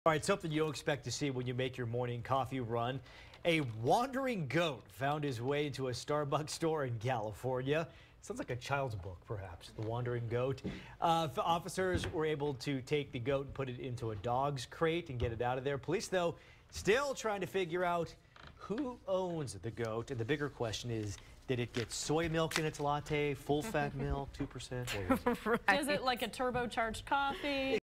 All right, something you don't expect to see when you make your morning coffee run. A wandering goat found his way into a Starbucks store in California. Sounds like a child's book, perhaps. The Wandering Goat. Officers were able to take the goat and put it into a dog's crate and get it out of there. Police, though, still trying to figure out who owns the goat. And the bigger question is, did it get soy milk in its latte, full fat milk, 2%? Right. Is it like a turbocharged coffee?